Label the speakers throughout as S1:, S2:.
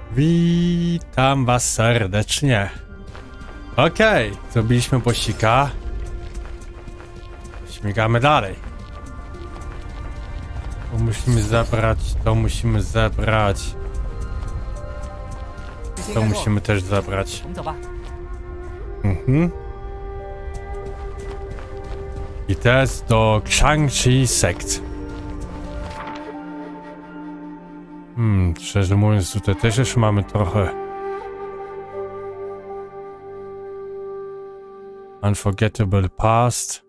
S1: Witam was serdecznie. Okej, zrobiliśmy pościga. Śmigamy dalej. To musimy zebrać, to musimy zebrać. To musimy też zebrać. I teraz do Shang-Chi sekt. Szczerze mówiąc, tutaj też jeszcze mamy trochę. Unforgettable past.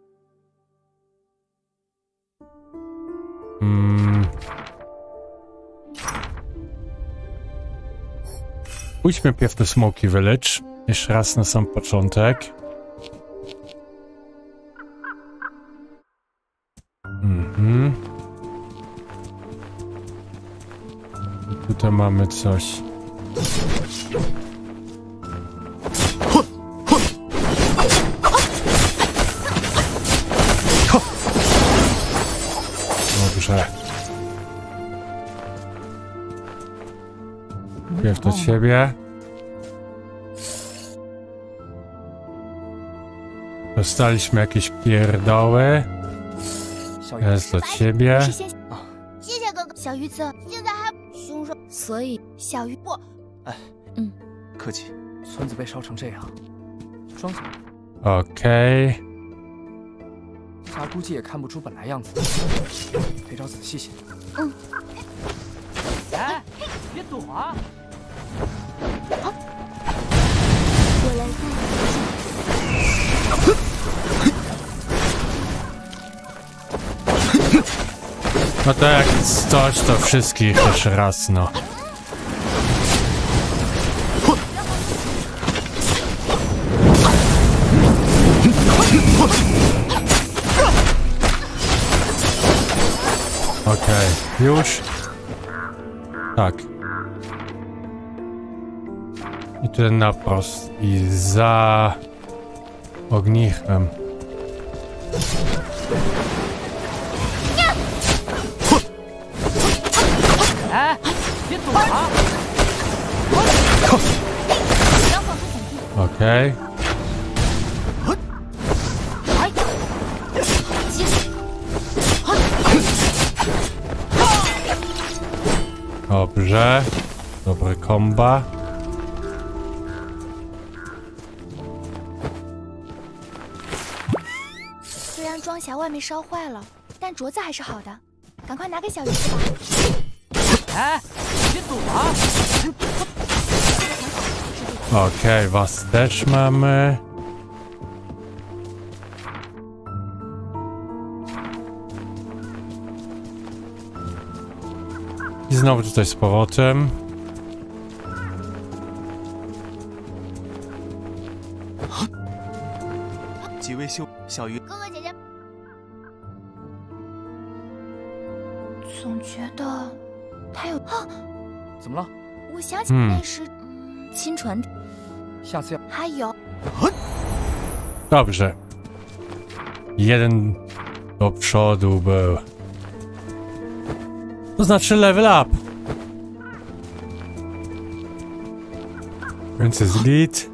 S1: Pójdźmy pierw do Smoky Village. Jeszcze raz na sam początek. I tutaj mamy coś. Dobrze. Pierw do ciebie. Dostaliśmy jakieś pierdoły. Jest do ciebie.
S2: 谢谢哥哥，小鱼子现在还凶手，所以小鱼我，
S3: 客气。村子被烧成这样，庄稼
S1: Okej.
S3: 家估计也看不出本来样子，得找仔细些。哎，别躲啊！
S2: 我来看。
S1: No to jak coś, to wszystkich jeszcze raz, no. Okej, już? Tak. I tutaj naprost. I za ognichem. Okej. Dobrze. Dobry komba.
S2: 虽然装匣外面烧坏了，但镯子还是好的，赶快拿给小鱼子吧。
S3: 哎，别躲啊！
S1: Okej, was też mamy. I znowu tutaj z powrotem.
S2: 哥哥姐姐，总觉得他有啊？
S3: 怎么了？
S2: 我想起那是亲传。
S3: 下次要
S2: 还有，
S1: Dobrze. Jeden do przodu był. To znaczy level up. Więc jest git.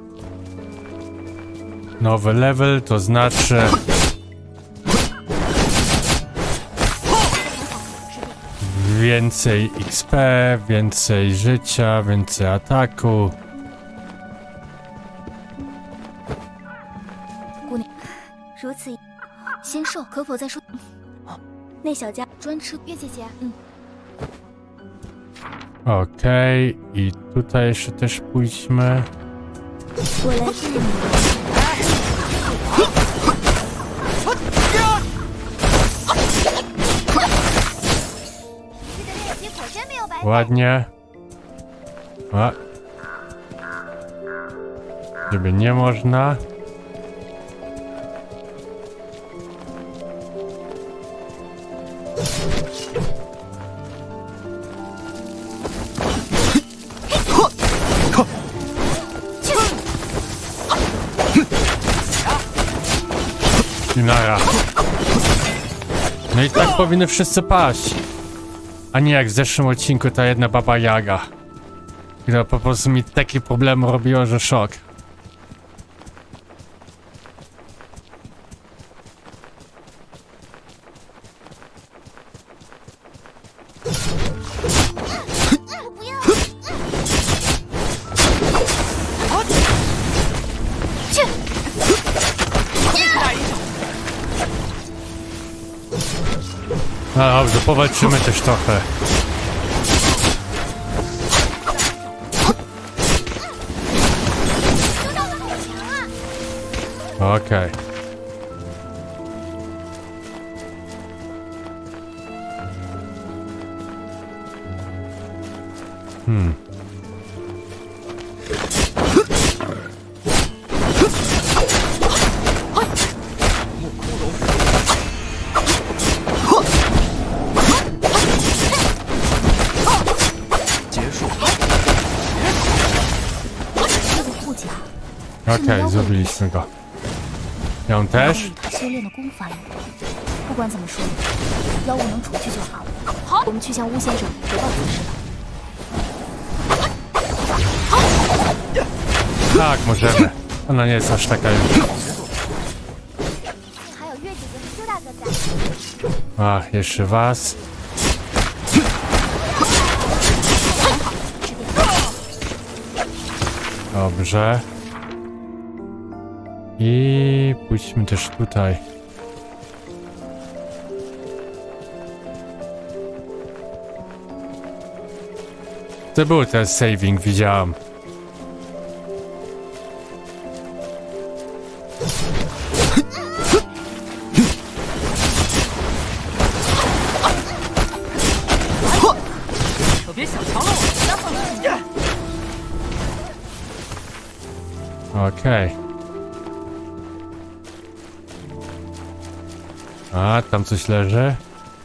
S1: Nowy level to znaczy... Więcej XP, więcej życia, więcej ataku.
S2: 如此，先瘦可否再说？那小家专吃月姐姐，
S1: Okej, i tutaj jeszcze też pójdźmy.
S2: 我来带你。
S1: Ładnie. A. Żeby nie można. I nara. No i tak powinny wszyscy paść. A nie jak w zeszłym odcinku ta jedna baba Jaga. która po prostu mi takie problemy robiło, że szok. No dobrze, powalczymy też trochę. Okej. Okej, zrobiliśmy go. Ją też?
S2: 修炼的功法有，不管怎么说，妖物能除去就好。好，我们去向巫先生得到指示吧。
S1: Tak, możemy. Ona nie jest aż taka już.
S2: 还有月姐姐和周大哥在。
S1: Ach, jeszcze was. Dobrze. I pójdźmy też tutaj. To był ten saving, widziałam. Okej. A, tam coś leży.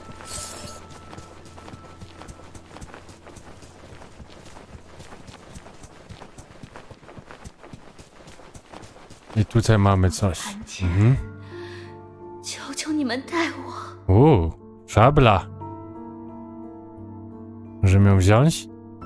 S1: I tutaj mamy coś.
S2: 求求你们带我。
S1: szabla. Możemy ją wziąć?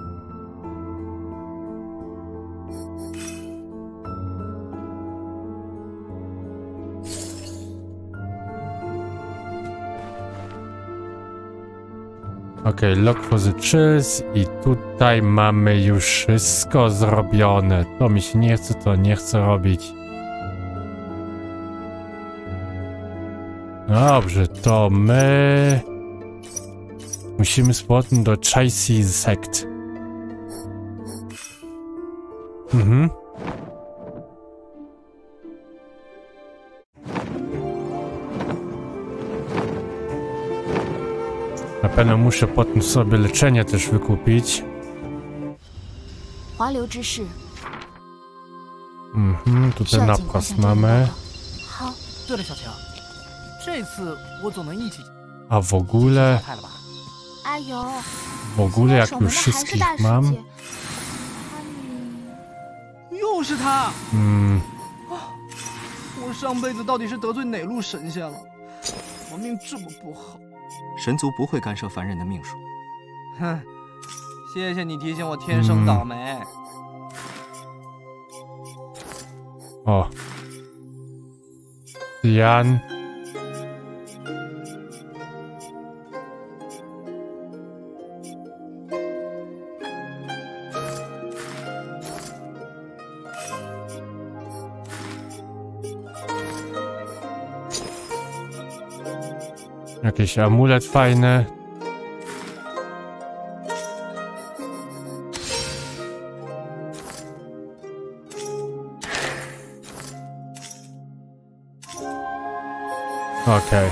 S1: Okej, lock for the chills i tutaj mamy już wszystko zrobione. To mi się nie chce, to nie chcę robić. Dobrze, to my... musimy z powrotem do Chasey Sect. Na pewno muszę potem sobie leczenie też wykupić.
S2: 华流之势。
S1: tutaj napas mamy.
S2: 好。
S3: 对了，小晴，这次我总能一起。
S1: A w ogóle...
S2: 哎呦，
S1: w ogóle jak już wszystkich mam...
S3: 又是他！我上辈子到底是得罪哪路神仙了？我命这么不好。
S4: 神族不会干涉凡人的命数。
S3: 哼，谢谢你提醒我天生倒霉。
S1: O. Jan. Jakiś amulet fajny. Okej.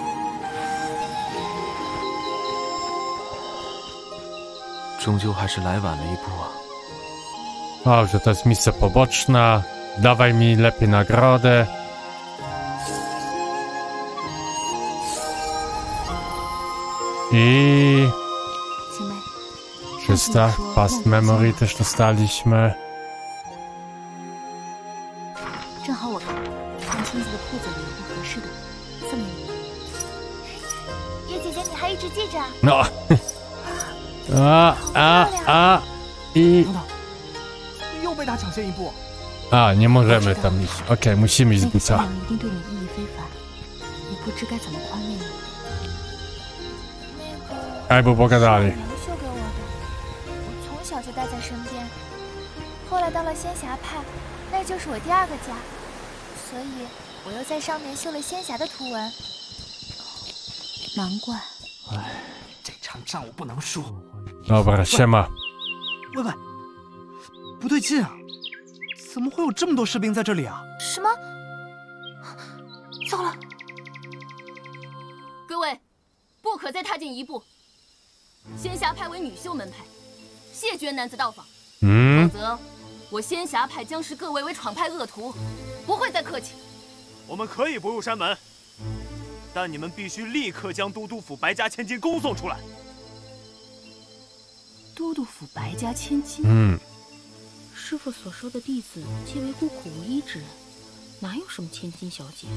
S1: Dobrze, to jest misja poboczna. Dawaj mi lepiej nagrodę. I...
S2: 青梅
S1: 300 past memory też dostaliśmy.
S2: 正好我看青子的裤子里有不合适的，送给你。月姐姐，你还一直记着？
S1: No. I...
S3: 又被他抢先一步。
S1: A, nie możemy tam iść. Okej, musimy iść z
S2: 那个伎
S1: buta.
S2: 俩一定对你意义非凡，也不知该怎么宽慰你。
S1: Albo pogadali.
S5: 明秀给我的，我从小就带在身边。后来到了仙侠派，那就是我第二个家，所以我又在上面绣了仙侠的图文。
S2: 难怪。
S3: 哎，这场仗我不能输。
S1: Dobra, siema.
S3: 喂喂，不对劲啊！怎么会有这么多士兵在这里啊？
S5: 什么？糟了！
S6: 各位，不可再踏进一步。仙侠派为女修门派，谢绝男子到访，否则我仙侠派将视各位为闯派恶徒，不会再客气。
S7: 我们可以不入山门，但你们必须立刻将都督府白家千金恭送出来。
S6: 都督府白家千金，
S8: 师傅所说的弟子皆为孤苦无依之人，哪有什么千金小姐？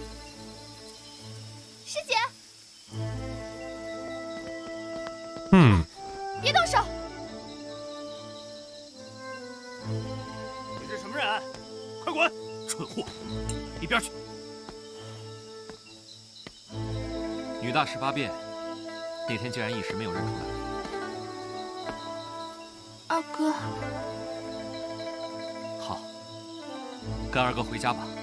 S5: 师姐，
S6: 别动手！
S7: 你是什么人？快滚！蠢货，一边去！
S4: 女大18变，那天竟然一时没有认出来。
S5: 二哥，
S4: 好，跟二哥回家吧。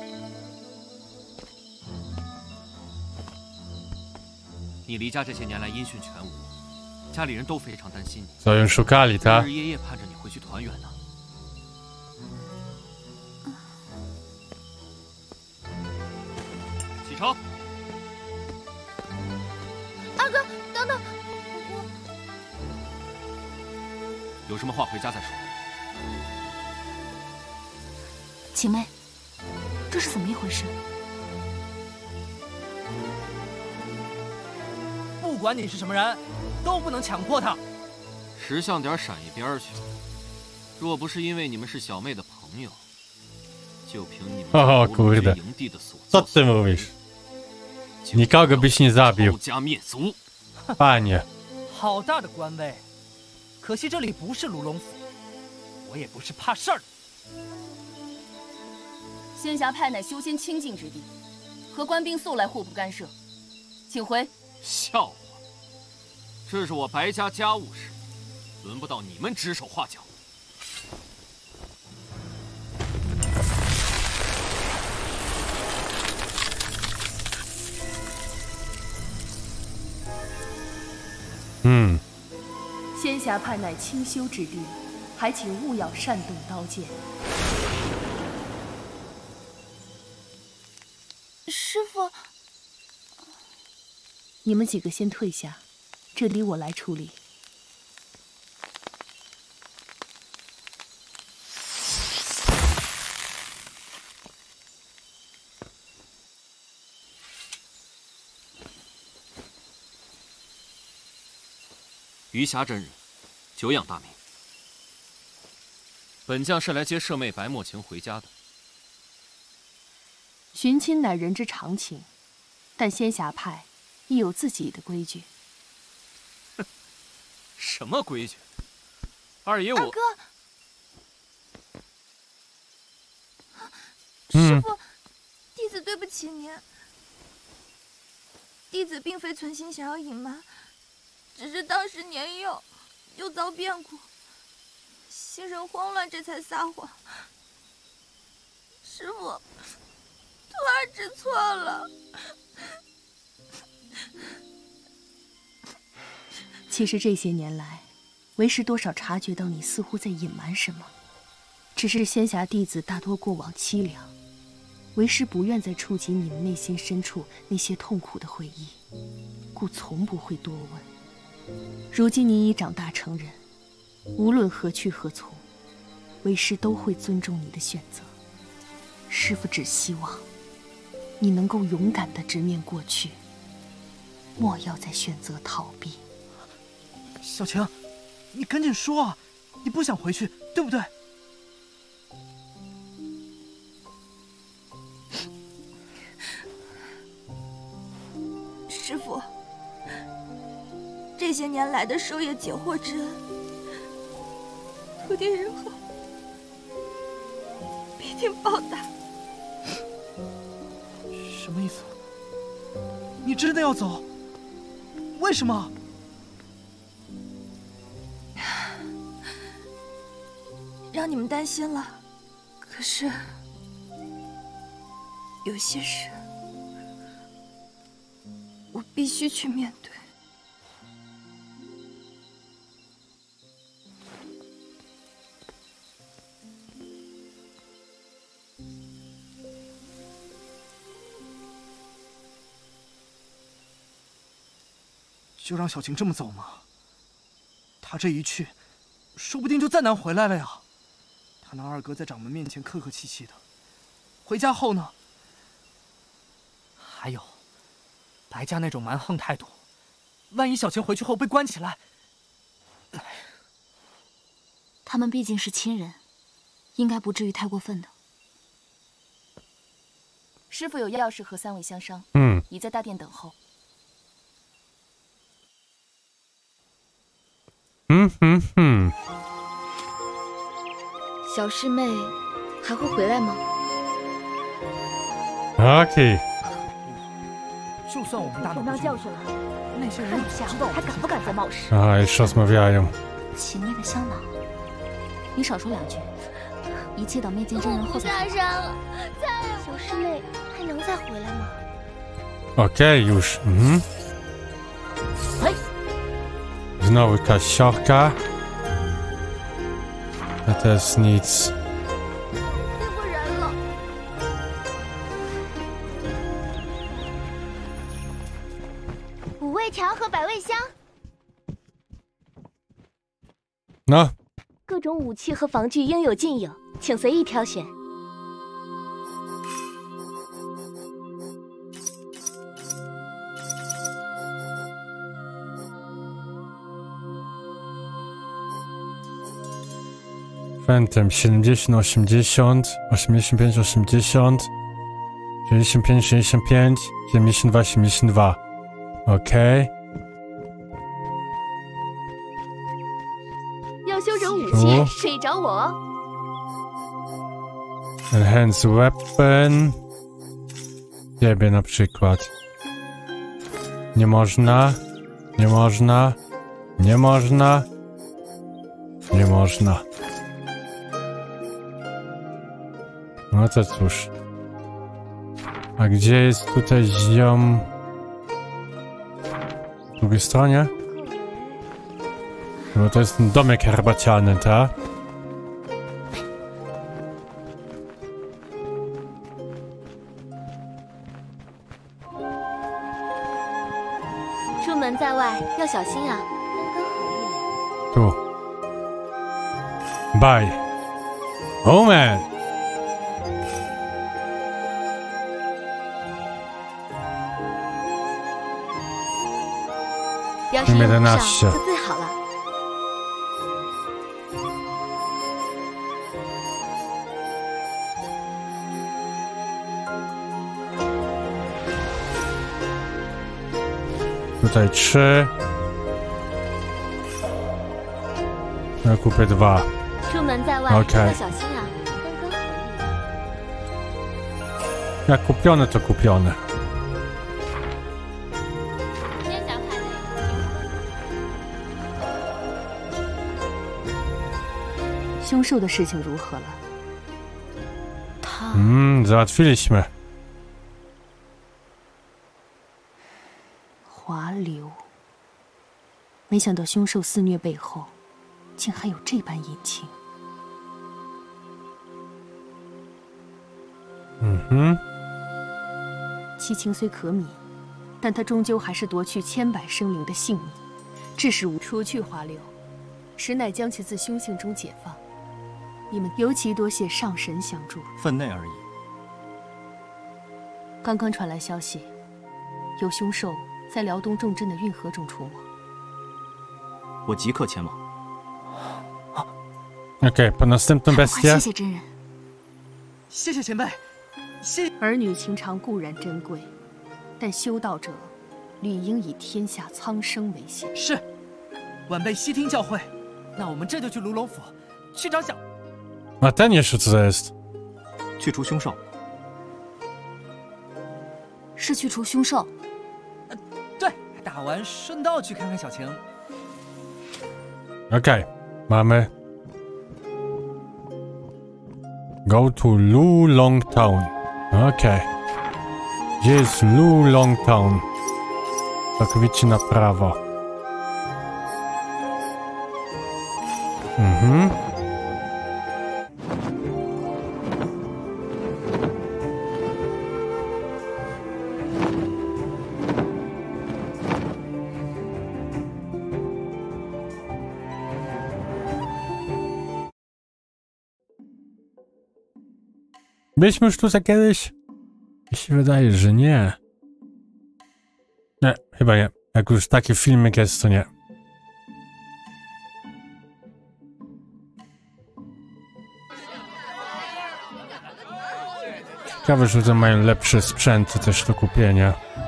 S4: 你离家这些年来音讯全无，家里人都非常担心你。
S1: So już szukali,
S4: 日
S1: ta?
S4: 日夜夜盼着你回去团圆呢。启程。
S5: 二哥，等等，
S4: 有什么话回家再说。
S2: 晴妹，这是怎么一回事？
S3: 不管你是什么人，都不能强迫他。
S4: 识相点，闪一边去。若不是因为你们是小妹的朋友，就凭你们
S1: O kurde.
S4: 营地的所
S1: Co
S4: 作
S1: ty mówisz? Nikogo byś nie zabił.
S4: 抄家灭族。
S1: Panie.
S3: 好大的官威，可惜这里不是卢龙府，我也不是怕事儿的。
S6: 仙侠派乃修仙清净之地，和官兵素来互不干涉，请回。
S4: 笑话，这是我白家家务事，轮不到你们指手画脚。
S6: 仙侠派乃清修之地，还请勿要擅动刀剑。
S5: 师傅，
S6: 你们几个先退下，这里我来处理。
S4: 余霞真人，久仰大名。本将是来接舍妹白墨晴回家的。
S6: 寻亲乃人之常情，但仙侠派亦有自己的规矩。
S4: 什么规矩？二爷我……
S5: 二哥，师傅，弟子对不起您。弟子并非存心想要隐瞒。 只是当时年幼，又遭变故，心神慌乱，这才撒谎。师傅，徒儿知错了。
S6: 其实这些年来，为师多少察觉到你似乎在隐瞒什么，只是仙侠弟子大多过往凄凉，为师不愿再触及你们内心深处那些痛苦的回忆，故从不会多问。 如今你已长大成人，无论何去何从，为师都会尊重你的选择。师父只希望你能够勇敢地直面过去，莫要再选择逃避。
S3: 小晴，你赶紧说啊！你不想回去，对不对？
S5: 师父。 这些年来的授业解惑之恩，徒弟日后
S9: 一定报答。
S3: 什么意思？你真的要走？为什么？
S9: 让你们担心了。可是，有些事我必须去面对。
S3: 就让小晴这么走吗？她这一去，说不定就再难回来了呀。他那二哥在掌门面前客客气气的，回家后呢？还有，白家那种蛮横态度，万一小晴回去后被关起来，
S2: 他们毕竟是亲人，应该不至于太过分的。师傅有要事和3位相商，已在大殿等候。
S8: 小师妹还会回来吗
S1: ？OK。
S3: 就算我们大脑
S9: 当教训了，
S3: 那些人
S9: 下还敢不敢再冒失
S1: Już rozmawiają。
S2: 秦灭的香囊，你少说2句，一切等面见真人后再。
S5: 下山了，小师妹还能再回来吗
S1: Okej, już. Znowu jakaś siorka. A to jest nic.
S5: 对不人了。5味调和百味香，
S1: No.
S5: 各种武器和防具应有尽有，请随意挑选。
S1: Phantom 70, 80, 85, 80, 65, 65, 72, 72. Okej.
S5: 要修整武器，可以找我哦。
S1: Enhance weapon. Ciebie na przykład. Nie można. Nie można. Nie można. Nie można. No to cóż. A gdzie jest tutaj ziom? Po drugiej stronie? No to jest ten domek herbaciany, tak?
S5: 出门在外要小心啊！
S1: Tu. Bye. Oh man.
S5: 要是用得上
S1: 11
S5: 就最好了。
S1: Tutaj 3. Ja kupię 2.
S5: 出门在外
S1: Okej.
S5: 要小心啊！
S1: Jak kupione, to kupione.
S6: 凶兽的事情如何了？
S2: 他
S1: Załatwiliśmy.
S6: 华流，没想到凶兽肆虐背后，竟还有这般隐情。其情虽可悯，但他终究还是夺去千百生灵的性命，致使无除去华流，实乃将其自凶性中解放。你们尤其多谢上神相助，
S10: 分内而已。
S6: 刚刚传来消息，有凶兽在辽东重镇的运河中出没。
S10: 我即刻前往。
S1: Okej, po następną
S2: 快
S1: bestię.
S2: 谢谢真人。
S3: 谢谢前辈，谢。
S6: 儿女情长固然珍贵，但修道者理应以天下苍生为先。
S3: 是，晚辈悉听教诲。那我们这就去卢龙府，去找小。
S1: A ten jeszcze co to jest?
S10: 去除凶兽。
S2: 是去除凶兽。
S3: 对，打完顺道去看看小晴。
S1: Okej, mamy. Go to Lulong Town. Okej. Gdzie jest Lulong Town? Całkowicie na prawo. Mhm. Byliśmy już tutaj kiedyś? Mi się wydaje, że nie. Nie, chyba nie. Jak już taki filmik jest, to nie. Ciekawe, że tutaj mają lepsze sprzęty też do kupienia.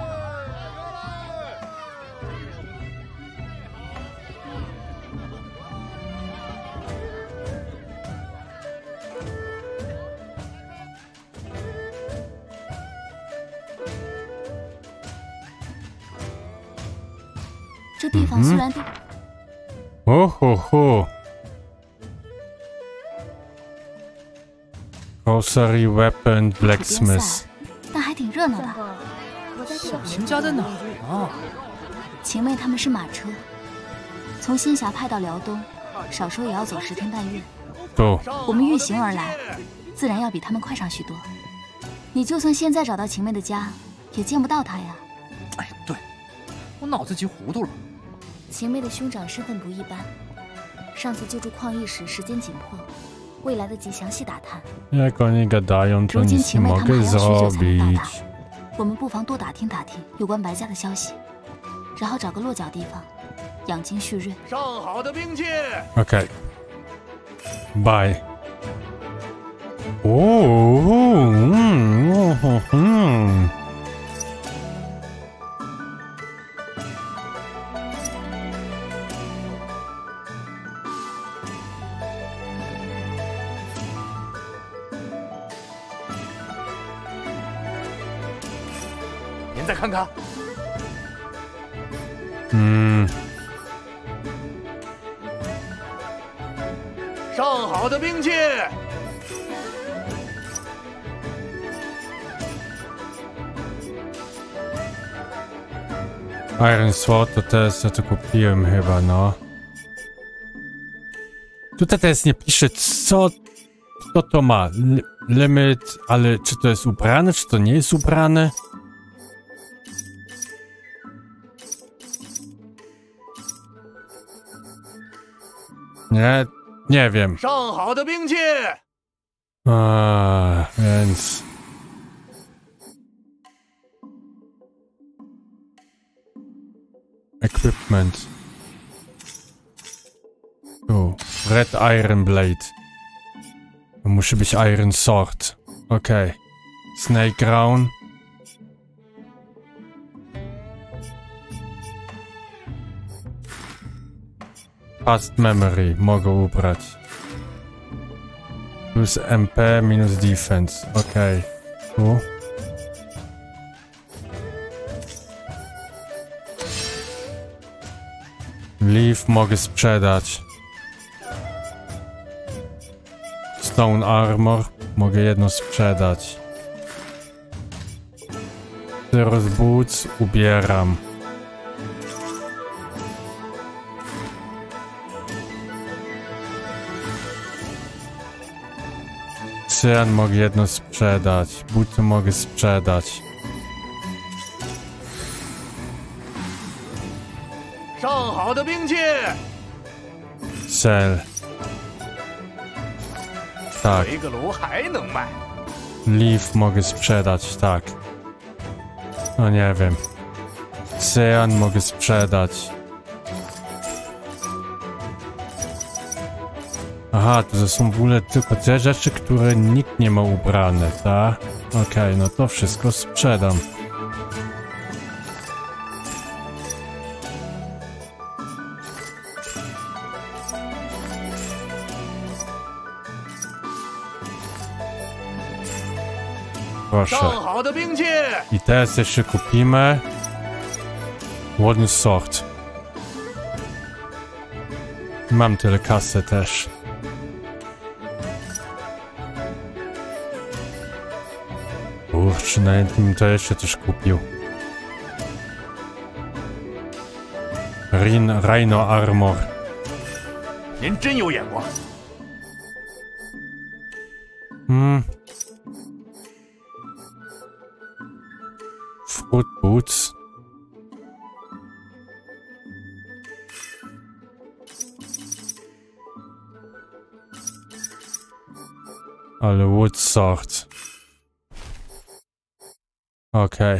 S2: 这地方虽然地，
S1: 哦吼吼 ！Grocery Weapon Blacksmith。
S2: 但还挺热闹的。
S3: 小晴家在哪儿啊？
S2: 晴妹他们是马车，从仙峡派到辽东，少说也要走10天半月。
S1: 哦。
S2: 我们运行而来，自然要比他们快上许多。你就算现在找到晴妹的家，也见不到她呀。
S3: 哎，对，我脑子急糊涂了。
S2: 晴妹的兄长身份不一般，上次救助矿役时时间紧迫，未来得及详细打探。
S1: Jak oni gadają, to nic nie mogę zrobić.
S2: 我们不妨多打听打听有关白家的消息，然后找个落脚地方，养精蓄锐。
S7: 上好的兵器。
S1: OK。Bye。哦，
S7: 您再看看。上好的兵器。
S1: Iron Sword to też ja to kupiłem chyba, no. Tutaj teraz nie pisze, co to ma. Limit, ale czy to jest ubrane, czy to nie jest ubrane? Nie wiem. Więc... Equipment. Tu. Red Iron Blade. To musi być Iron Sword. Okej. Snake Crown. Fast Memory. Mogę ubrać. Plus MP, minus Defense. Okej. Tu. Leaf mogę sprzedać. Stone Armor mogę jedno sprzedać. Zeros Boots ubieram. Cyan mogę jedno sprzedać. Buty mogę sprzedać. Cel. Tak. Leaf mogę sprzedać, tak. No nie wiem. Cyan mogę sprzedać. Aha, to są w ogóle tylko te rzeczy, które nikt nie ma ubrane, tak? Okej, no to wszystko sprzedam. proszę. I teraz jeszcze kupimy Ładny sort. Mam tyle kasy też. Kurczę, nawet bym to jeszcze też kupił. Rhino Armor.
S7: 您真有眼光。
S1: Fruit Boots. Ale Wood Sword. Okej.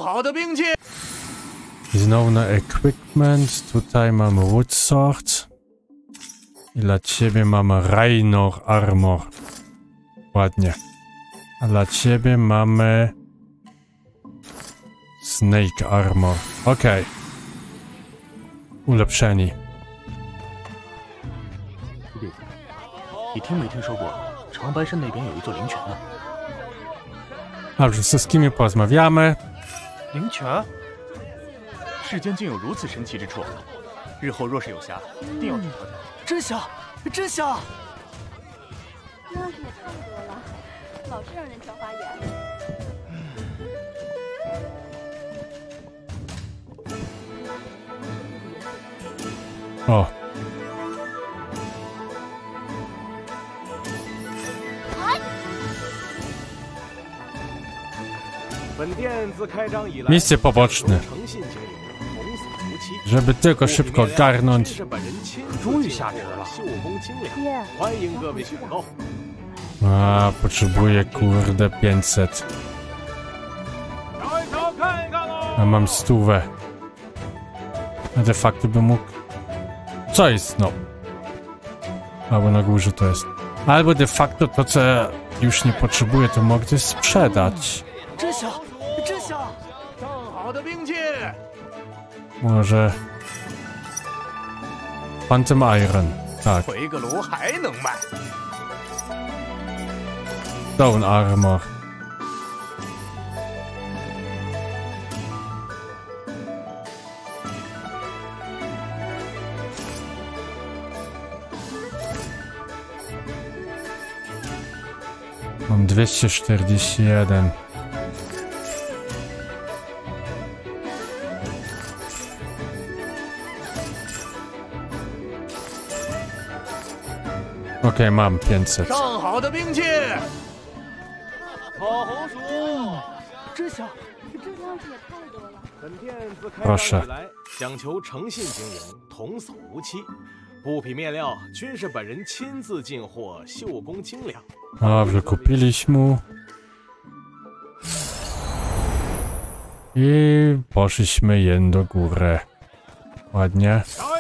S1: Znowu na equipment. Tutaj mamy Wood Sword. I dla ciebie mamy Rhino Armor. Ładnie. A dla ciebie mamy Snake Armor. Okej. Ulepszeni.
S11: 徒弟，你听没听说过长白山那边有一座灵泉呢？
S1: Dobrze, z kim porozmawiamy?
S11: 灵泉？世间竟有如此神奇之处，日后若是有暇，定要去瞧瞧。
S3: 真香，真香！
S5: 那也太多了，老是让人挑花眼。
S1: 哦，misje poboczne. Żeby tylko szybko ogarnąć. A, potrzebuję kurde 500. A mam 100. A de facto bym mógł... Co jest? No. Albo na górze to jest. Albo de facto to, co już nie potrzebuję, to mogę sprzedać. Może... Phantom Iron. Tak. Stone Armor. Mam 241. Okej, mam 500. Proszę.
S7: 讲求诚信经营，童叟无欺。布匹面料均是本人亲自进货，绣工精良。
S1: Dobrze, kupiliśmy. I poszliśmy jen do góry. Ładnie.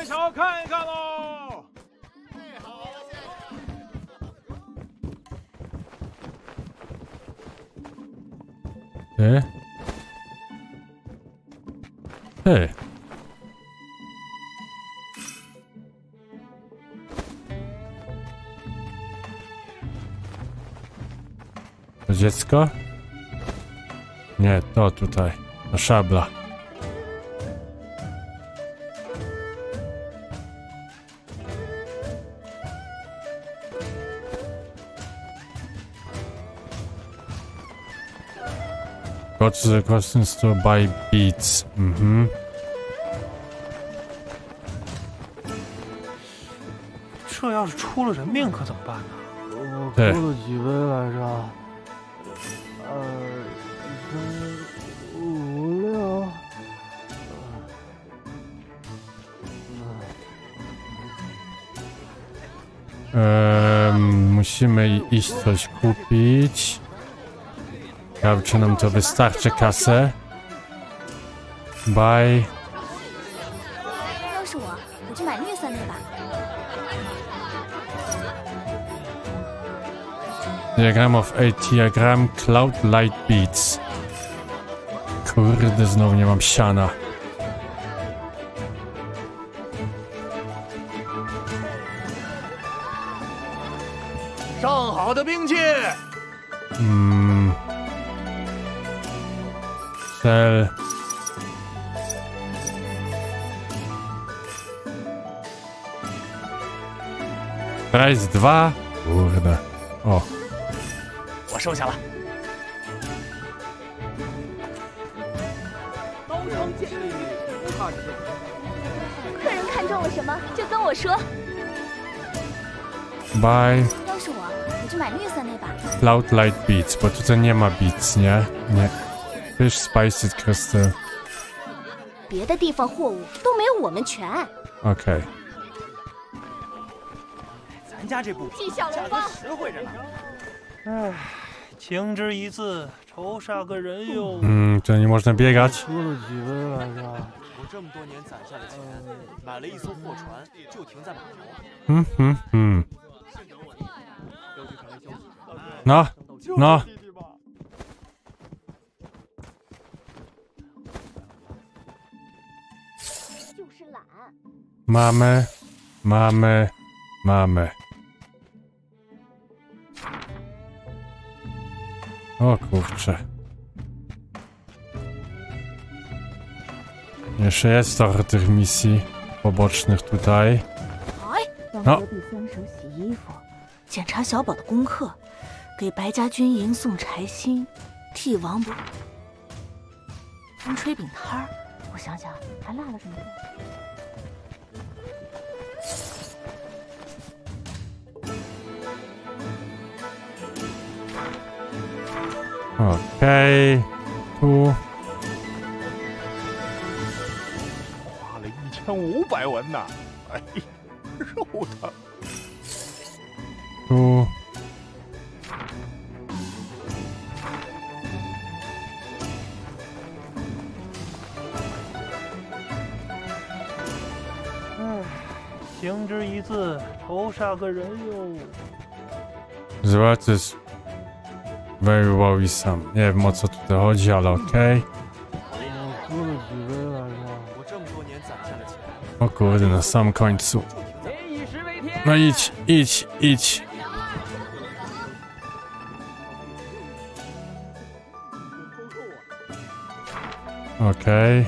S1: Ty? Ty. To dziecko? Nie, to tutaj. To szabla. Go to the costume store buy beads. Mhm.
S3: 这要是出了人命可怎么办呢？
S12: 我喝了几杯来着？2、3、5、6。
S1: Musimy iść coś kupić. Ciekawe, czy nam to wystarczy kasę. Bye.
S5: 要是我去买绿色那把。
S1: Diagram of a diagram Cloud Light Beats. Kurde, znowu nie mam siana. Cel. Price 2. Kurde. O.
S11: 我收下了。
S3: 刀枪剑利，不怕这个。
S2: 客人看中了什么，就跟我说。
S1: Bye.
S2: 要是我就买绿色那把。
S1: Loud Light Beats, bo tutaj nie ma beats, nie? Nie. Fish Spiced Crystal.
S2: 别的地方货物都没有我们全。
S1: OK.
S11: 咱家这布
S2: 纪晓龙吗？
S11: 实惠着呢。
S12: 唉，情之一字，愁煞个人哟。
S1: To nie można biegać.
S12: 出了几位来着？
S7: 我这么多年攒下的钱，买了一艘货船，就停在码头。
S1: No, no. Mamy, mamy, mamy. O kurczę. Jeszcze jest trochę tych misji pobocznych tutaj. No.
S8: 检查小宝的功课，给白家军营送柴薪，替王伯吹饼摊儿。我想想，还落了什么？
S1: OK， tu
S11: 花了1500文呐！哎，肉疼。
S1: tu
S12: 情之一字，愁煞个人哟。
S1: Zwart is very worrisome. Nie wiem o co tutaj chodzi, ale okej. O kurde, na samym końcu. No idź, idź, idź. Okej.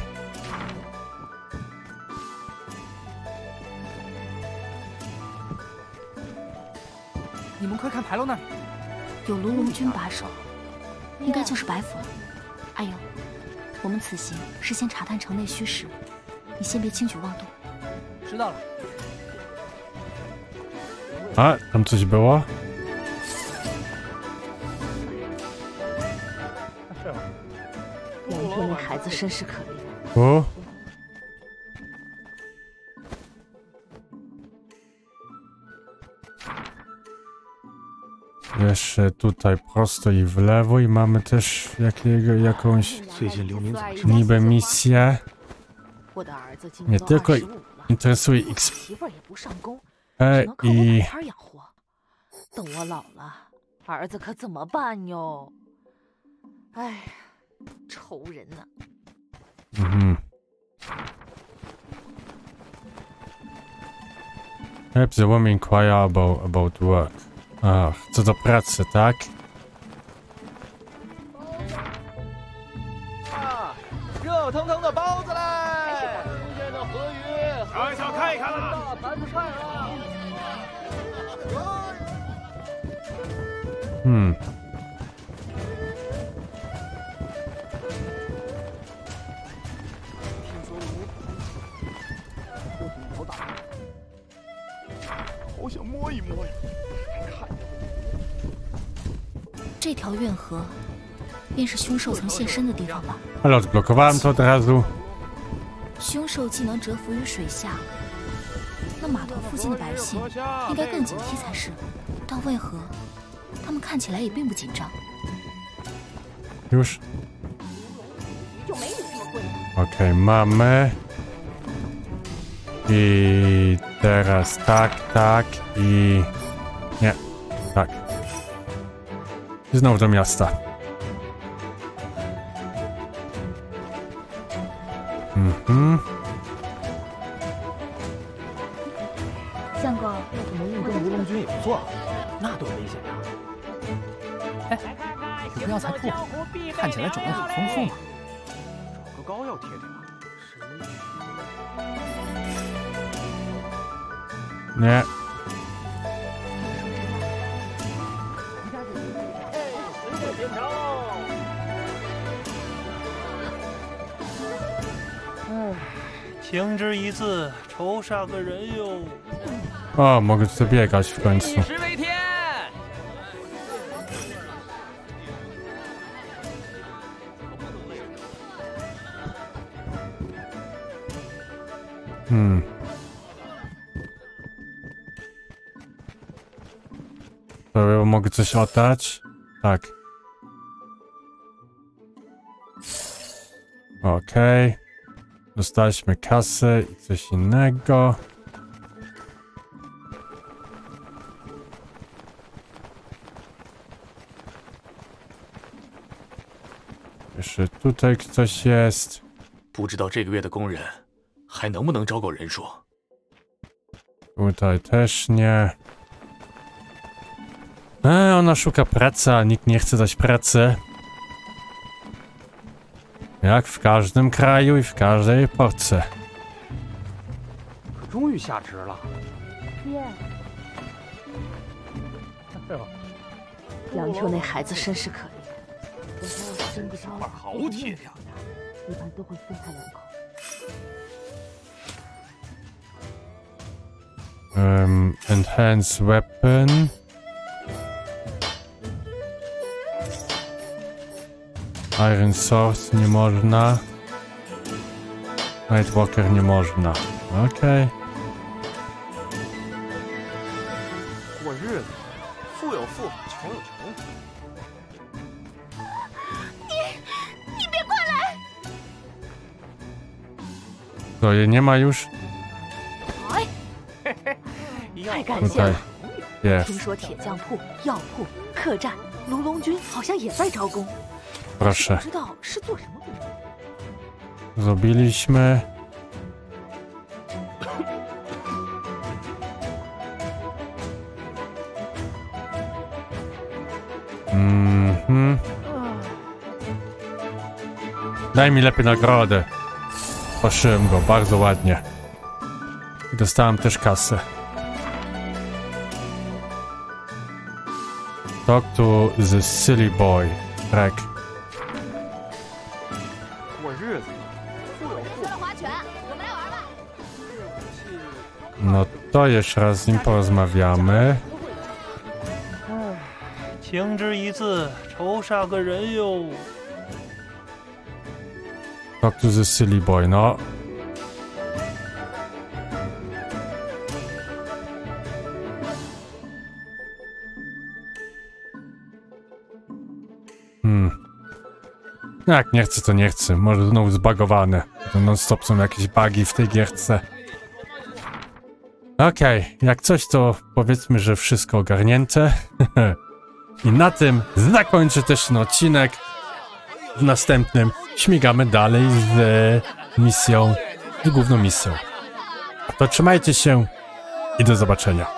S3: 你们快看牌楼那里，
S8: 有卢龙君把守，应该就是白府了。阿勇，我们此行是先查探城内虚实，你先别轻举妄动。
S3: 知道了。
S1: A, tam coś było?
S8: 杨天那孩子身世可怜。
S1: O. Jeszcze tutaj prosto i w lewo i mamy też jakąś niby misję. Nie tylko interesuje XP i...
S8: 等我老了，儿子可怎么办哟？哎，愁人呐。
S1: Perhaps the woman inquire about work. Ach, co do pracy, tak?
S3: 热腾腾的包子嘞！新鲜的河鱼，
S11: 小小看一看啦！
S3: 大盘子菜啊！
S11: 好想摸一摸呀！看。
S8: 这条怨河，便是凶兽曾现身的地方吧？
S1: Ale odblokowałem to od razu.
S8: 凶兽既能蛰伏于水下，那码头附近的百姓应该更警惕才是。但为何他们看起来也并不紧张？
S1: Już. Okej, mamy. I teraz tak, tak i... Nie, tak. I znowu do miasta. Mhm.
S2: 相公，
S11: 我们运动卢龙君也不错，那多危险呀！
S3: 哎，有个药材铺，看起来种类很丰富嘛。
S11: 膏要贴贴吗？
S1: Nie. O, mogę tutaj biegać w końcu. To mogę coś oddać? Tak. Okej. Dostaliśmy kasę i coś innego. Jeszcze tutaj ktoś jest.
S11: 不知道这个月的工人还能不能招够人数？
S1: Tutaj też nie. Ona szuka pracy, a nikt nie chce dać pracy. Jak w każdym kraju i w każdej epoce.
S11: 终于下职了。
S6: 杨秋那孩子真是可怜，我想要是真不想
S11: 好体谅，
S6: 一般都会分他两口。
S1: Enhance weapon. Iron Sword nie można. Nightwalker nie można. Okej.
S11: 过日子，富有富，穷有穷。
S5: 你别过来！
S1: To jej nie ma już?
S6: 太感谢了。
S1: Jest.
S6: 听说铁匠铺、药铺、客栈、卢龙军好像也在招工。
S1: Proszę.
S6: 不知道是做什么工作。
S1: Zrobiliśmy. Daj mi lepiej nagrodę. Poszyłem go bardzo ładnie. I dostałem też kasę. Talk to the silly boy. Rek. No to jeszcze raz z nim porozmawiamy.
S12: 情之一字，仇杀个人哟。
S1: Talk to the silly boy, no. Jak nie chcę, to nie chcę. Może znowu zbagowane. To non-stop są jakieś bugi w tej gierce. Okej, jak coś, to powiedzmy, że wszystko ogarnięte. I na tym zakończę też ten odcinek. W następnym śmigamy dalej z misją, z główną misją. To trzymajcie się i do zobaczenia.